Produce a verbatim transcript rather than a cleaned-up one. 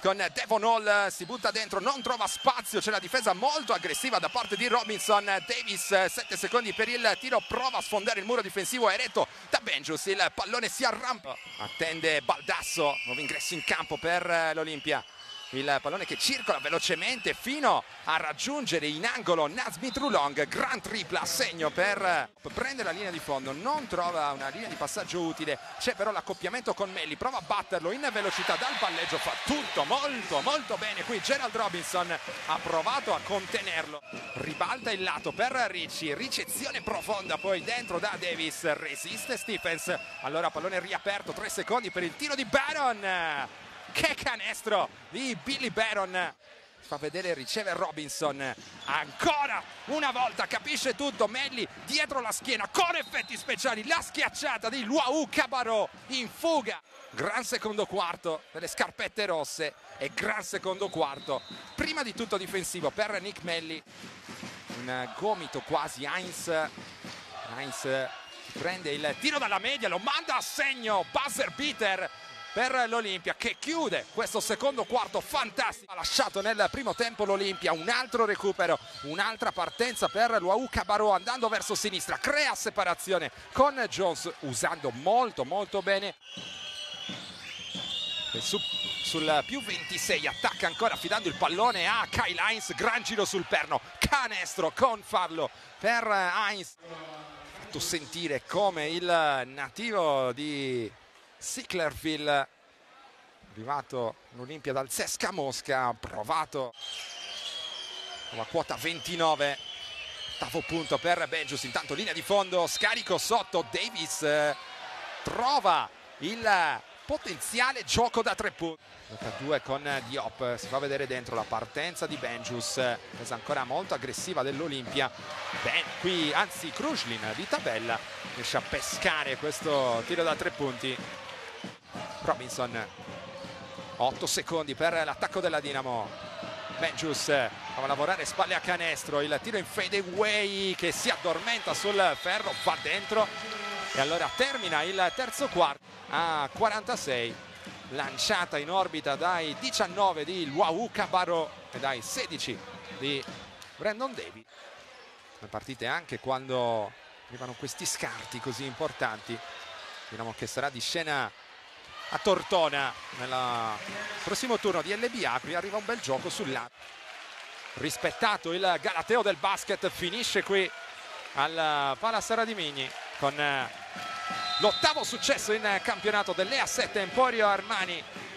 con Devon Hall, si butta dentro, non trova spazio, c'è la difesa molto aggressiva da parte di Robinson. Davis, sette secondi per il tiro, prova a sfondare il muro difensivo, è retto da Benjus, il pallone si arrampa, attende Baldasso, nuovo ingresso in campo per l'Olimpia. Il pallone che circola velocemente fino a raggiungere in angolo Nazmith Rulong, gran tripla a segno per prendere la linea di fondo, non trova una linea di passaggio utile, c'è però l'accoppiamento con Melli, prova a batterlo in velocità dal palleggio, fa tutto molto molto bene qui Gerald Robinson, ha provato a contenerlo, ribalta il lato per Ricci, ricezione profonda poi dentro da Davis, resiste Stephens, allora pallone riaperto, tre secondi per il tiro di Baron. Che canestro di Billy Baron, fa vedere, riceve Robinson, ancora una volta capisce tutto Melli dietro la schiena con effetti speciali, la schiacciata di Luau Cabarrot in fuga, gran secondo quarto delle scarpette rosse e gran secondo quarto prima di tutto difensivo per Nick Melli, un gomito quasi, Heinz Heinz prende il tiro dalla media, lo manda a segno, buzzer beater per l'Olimpia che chiude questo secondo quarto fantastico. Ha lasciato nel primo tempo l'Olimpia, un altro recupero, un'altra partenza per Luau Cabarrot andando verso sinistra, crea separazione con Jones usando molto molto bene. E su, sul più ventisei attacca ancora affidando il pallone a Kyle Heinz, gran giro sul perno, canestro con fallo per Heinz. Fatto sentire come il nativo di Sicklerville, arrivato l'Olimpia dal C S K A Mosca, ha provato la quota ventinove, ottavo punto per Benjus, intanto linea di fondo, scarico sotto, Davis eh, trova il potenziale gioco da tre punti, due con Diop, si fa vedere dentro la partenza di Benjus, presa ancora molto aggressiva dell'Olimpia, ben qui anzi Krujlin di tabella riesce a pescare questo tiro da tre punti. Robinson, otto secondi per l'attacco della Dinamo, Benjus va a lavorare spalle a canestro, il tiro in fade away che si addormenta sul ferro, va dentro e allora termina il terzo quarto a quarantasei, lanciata in orbita dai diciannove di Luau Cabarrot e dai sedici di Brandon Davis. Le partite anche quando arrivano questi scarti così importanti, diciamo che sarà di scena a Tortona nel prossimo turno di L B A. Qui arriva un bel gioco sul lato, rispettato il galateo del basket, finisce qui al Palace Radimini con l'ottavo successo in campionato dell'E A sette Emporio Armani